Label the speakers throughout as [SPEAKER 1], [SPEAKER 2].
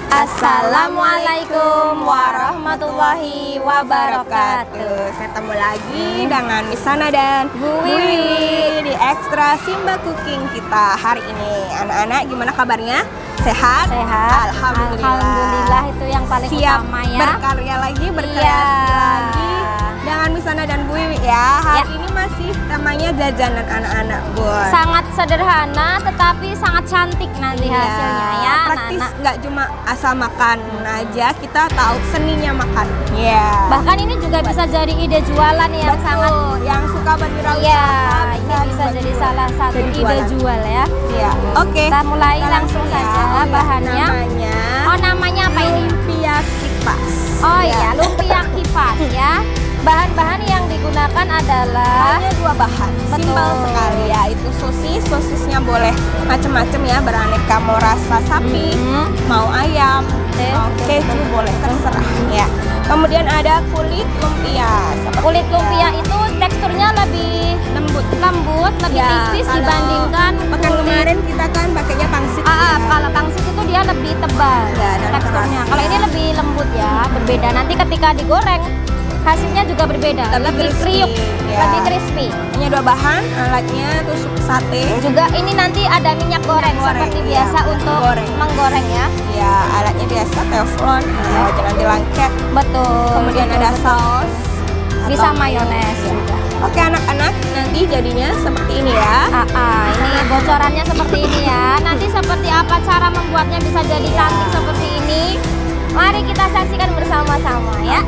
[SPEAKER 1] Assalamualaikum warahmatullahi wabarakatuh. Ketemu lagi dengan Misana dan Bu Wiwi di Ekstra Simba Cooking kita hari ini. Anak-anak gimana kabarnya? Sehat?
[SPEAKER 2] Sehat.
[SPEAKER 1] Alhamdulillah.
[SPEAKER 2] Itu yang paling
[SPEAKER 1] Siap
[SPEAKER 2] utama ya.
[SPEAKER 1] berkarya lagi, berkreasi lagi dengan Misana dan Bu Wiwi ya. Hari ini masih temanya jajanan anak-anak, Bu.
[SPEAKER 2] Sangat sederhana tetapi sangat cantik nanti hasilnya ya.
[SPEAKER 1] Praktis, nggak cuma asal makan aja, kita tahu seninya makan.
[SPEAKER 2] Bahkan ini juga bisa jadi ide jualan yang sangat
[SPEAKER 1] yang suka berwirausaha.
[SPEAKER 2] Ini bisa jadi salah satu ide jual ya.
[SPEAKER 1] Oke.
[SPEAKER 2] Kita mulai langsung saja bahannya. Namanya apa ini?
[SPEAKER 1] Lumpia kipas.
[SPEAKER 2] Lumpia kipas ya. Bahan-bahan yang digunakan adalah
[SPEAKER 1] hanya 2 bahan, simpel sekali ya. Itu sosisnya boleh macam-macam ya, beraneka, mau rasa sapi, mau ayam, mau keju, boleh terserah ya. Kemudian ada kulit lumpia.
[SPEAKER 2] Kulit lumpia itu teksturnya lebih lembut, lebih tipis dibandingkan
[SPEAKER 1] pekan kemarin kita kan pakainya pangsit.
[SPEAKER 2] Kalau pangsit itu dia lebih tebal teksturnya. Kalau ini lebih lembut ya, berbeda. Nanti ketika digoreng hasilnya juga berbeda, lebih kriuk, lebih crispy.
[SPEAKER 1] Hanya 2 bahan, alatnya tusuk sate.
[SPEAKER 2] Juga ini nanti ada minyak goreng seperti biasa untuk menggoreng ya.
[SPEAKER 1] Alatnya biasa teflon, jangan dilangket.
[SPEAKER 2] Betul.
[SPEAKER 1] Kemudian ada saus,
[SPEAKER 2] bisa mayones juga.
[SPEAKER 1] Oke anak-anak, nanti jadinya seperti ini ya.
[SPEAKER 2] Ini bocorannya seperti ini ya. Nanti seperti apa cara membuatnya bisa jadi cantik seperti ini? Mari kita saksikan bersama-sama ya.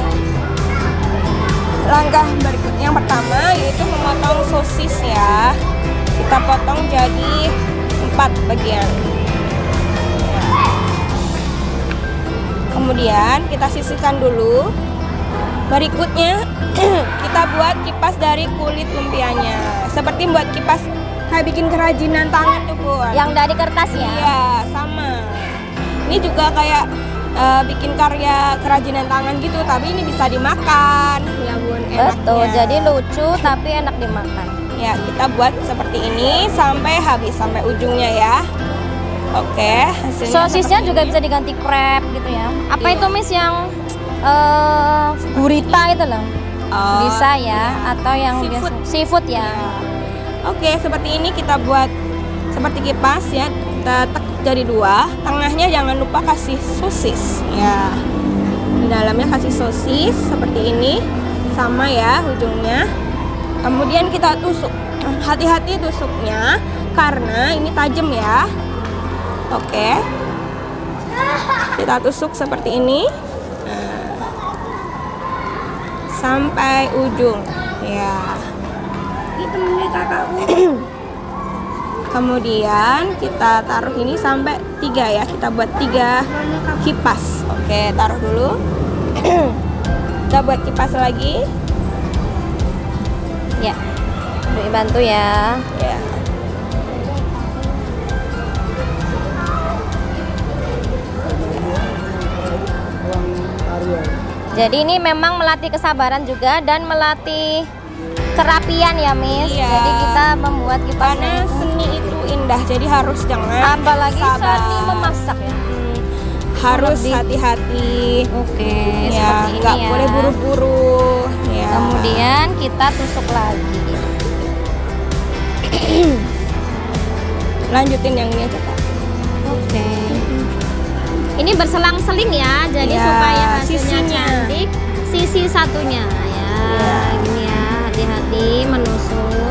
[SPEAKER 1] Langkah berikutnya yang pertama yaitu memotong sosis ya. Kita potong jadi 4 bagian. Kemudian kita sisihkan dulu. Berikutnya kita buat kipas dari kulit lumpianya. Seperti buat kipas kayak bikin kerajinan tangan tuh, Bu.
[SPEAKER 2] Yang dari kertas ya?
[SPEAKER 1] Iya, sama. Ini juga kayak bikin karya kerajinan tangan gitu, tapi ini bisa dimakan ya, Bun.
[SPEAKER 2] Betul, jadi lucu tapi enak dimakan.
[SPEAKER 1] Ya, kita buat seperti ini sampai habis, sampai ujungnya ya. Oke,
[SPEAKER 2] sosisnya juga bisa diganti crab gitu ya. Apa itu Miss yang gurita itu loh? Bisa ya, atau yang seafood ya.
[SPEAKER 1] Oke, seperti ini kita buat seperti kipas ya. Kita tekuk jadi 2, tengahnya jangan lupa kasih sosis ya. Di dalamnya kasih sosis seperti ini, sama ya ujungnya. Kemudian kita tusuk, hati-hati tusuknya karena ini tajam ya. Oke, kita tusuk seperti ini sampai ujung ya. Kemudian kita taruh ini sampai 3 ya. Kita buat 3 kipas. Oke, taruh dulu. Kita buat kipas lagi.
[SPEAKER 2] Ya, bantu ya. Jadi ini memang melatih kesabaran juga dan melatih kerapian ya, Miss. Jadi kita membuat kipasnya.
[SPEAKER 1] Karena seni itu indah, jadi harus jangan
[SPEAKER 2] apalagi seni memasak ya.
[SPEAKER 1] Harus hati-hati.
[SPEAKER 2] Oke,
[SPEAKER 1] ya,
[SPEAKER 2] seperti
[SPEAKER 1] nggak
[SPEAKER 2] ini ya.
[SPEAKER 1] boleh buru-buru. Ya.
[SPEAKER 2] Kemudian kita tusuk lagi.
[SPEAKER 1] Lanjutin yang ini aja, Kak.
[SPEAKER 2] Oke. Ini berselang-seling ya, jadi supaya hasilnya cantik. Sisi satunya ya, gini ya, hati-hati menusuk.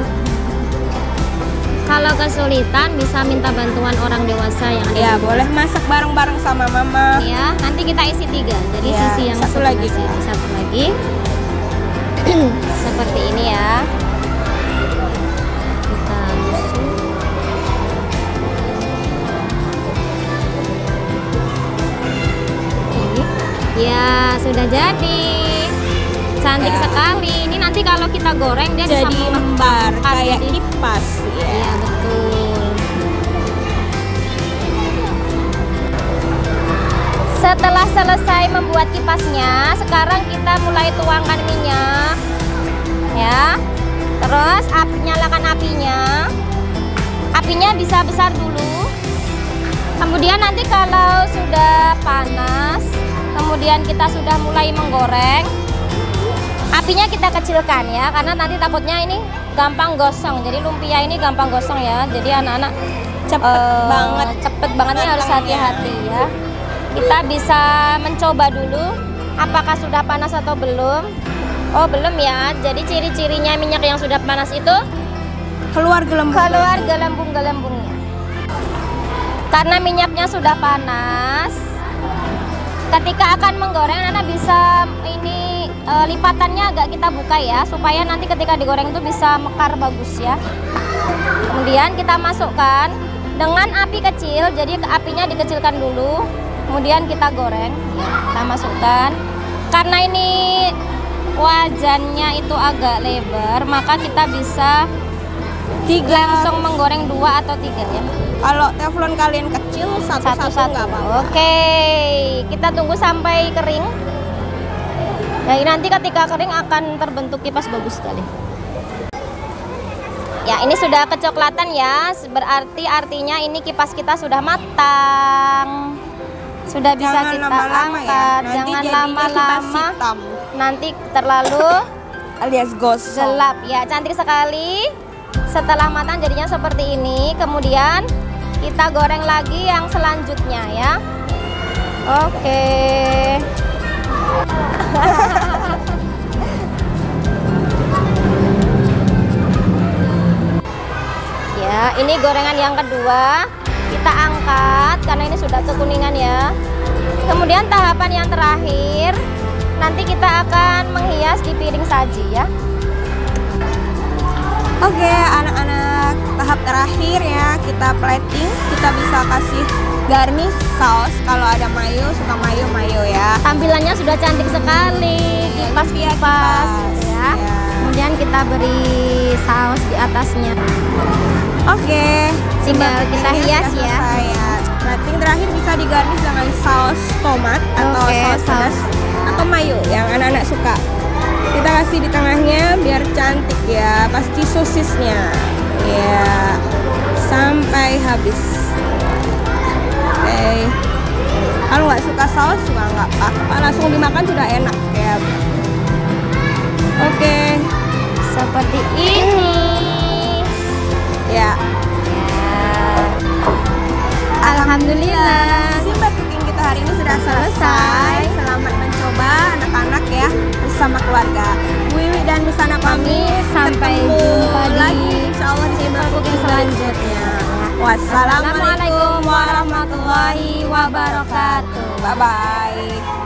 [SPEAKER 2] Kalau kesulitan bisa minta bantuan orang dewasa yang ada.
[SPEAKER 1] Ya, boleh masak bareng-bareng sama mama.
[SPEAKER 2] Ya, nanti kita isi 3. Jadi sisi yang
[SPEAKER 1] satu lagi,
[SPEAKER 2] satu lagi. Seperti ini ya. Kita tusuk. Ya, sudah jadi. Cantik sekali. Ini nanti kalau kita goreng dia
[SPEAKER 1] jadi
[SPEAKER 2] bisa
[SPEAKER 1] membar kayak kipas.
[SPEAKER 2] Iya, betul. Setelah selesai membuat kipasnya, sekarang kita mulai tuangkan minyak. Ya. Terus nyalakan apinya. Apinya bisa besar dulu. Kemudian nanti kalau sudah panas, kemudian kita sudah mulai menggoreng, apinya kita kecilkan ya, karena nanti takutnya ini gampang gosong. Jadi lumpia ini gampang gosong ya. Jadi anak-anak cepet banget nih, harus hati-hati ya. Kita bisa mencoba dulu apakah sudah panas atau belum. Oh belum ya. Jadi ciri-cirinya minyak yang sudah panas itu
[SPEAKER 1] keluar
[SPEAKER 2] gelembung-gelembungnya. Karena minyaknya sudah panas, ketika akan menggoreng Nana bisa ini lipatannya agak kita buka ya, supaya nanti ketika digoreng itu bisa mekar bagus ya. Kemudian kita masukkan dengan api kecil, jadi apinya dikecilkan dulu, kemudian kita goreng ya, kita masukkan. Karena ini wajannya itu agak lebar, maka kita bisa langsung menggoreng 2 atau 3 ya.
[SPEAKER 1] Kalau teflon kalian kecil satu-satu nggak apa-apa.
[SPEAKER 2] Oke, kita tunggu sampai kering. Nah, nanti ketika kering akan terbentuk kipas bagus sekali. Ya, ini sudah kecoklatan ya. Berarti artinya ini kipas kita sudah matang. Sudah bisa
[SPEAKER 1] Jangan
[SPEAKER 2] kita
[SPEAKER 1] lama-lama
[SPEAKER 2] angkat.
[SPEAKER 1] ya.
[SPEAKER 2] Jangan
[SPEAKER 1] Nanti
[SPEAKER 2] lama-lama. Nanti terlalu
[SPEAKER 1] alias gosong.
[SPEAKER 2] gelap ya. Cantik sekali. Setelah matang jadinya seperti ini. Kemudian kita goreng lagi yang selanjutnya ya. Oke. Ya, ini gorengan yang kedua. Kita angkat karena ini sudah kekuningan ya. Kemudian tahapan yang terakhir, nanti kita akan menghias di piring saji ya.
[SPEAKER 1] Oke, anak-anak, tahap terakhir ya, kita plating. Kita bisa kasih garnish saus. Kalau ada mayo, suka mayo ya.
[SPEAKER 2] Tampilannya sudah cantik sekali, kipas-kipas ya. Kemudian kita beri saus di atasnya.
[SPEAKER 1] Oke,
[SPEAKER 2] Tinggal kita hias ya.
[SPEAKER 1] Plating terakhir bisa digarnish dengan saus tomat atau
[SPEAKER 2] Oke,
[SPEAKER 1] saus pedas atau mayo yang anak-anak suka. Kita kasih di tengahnya biar cantik ya, pasti sosisnya ya sampai habis. Oke, kalau nggak suka saus juga nggak apa-apa, langsung dimakan sudah enak ya. Oke,
[SPEAKER 2] Seperti ini
[SPEAKER 1] ya.
[SPEAKER 2] Alhamdulillah.
[SPEAKER 1] Simple cooking kita hari ini sudah selesai. Selamat mencoba anak-anak ya bersama keluarga. Wiwi dan Misana pamit.
[SPEAKER 2] Sampai
[SPEAKER 1] Ketemu
[SPEAKER 2] jumpa
[SPEAKER 1] lagi
[SPEAKER 2] di
[SPEAKER 1] insyaallah di simple cooking selanjutnya.
[SPEAKER 2] Wassalamualaikum warahmatullahi wabarakatuh.
[SPEAKER 1] Bye bye.